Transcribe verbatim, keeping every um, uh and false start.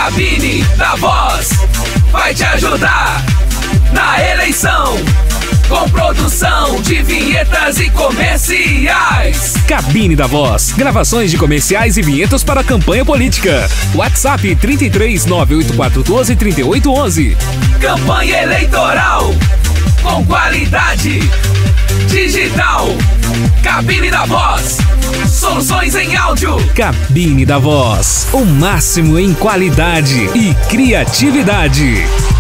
Cabine da Voz vai te ajudar na eleição, com produção de vinhetas e comerciais. Cabine da Voz, gravações de comerciais e vinhetas para a campanha política. WhatsApp trinta e três, nove oito quatro um dois, trinta e oito onze. Campanha eleitoral com qualidade digital. Cabine da Voz, soluções em áudio. Cabine da Voz, o máximo em qualidade e criatividade.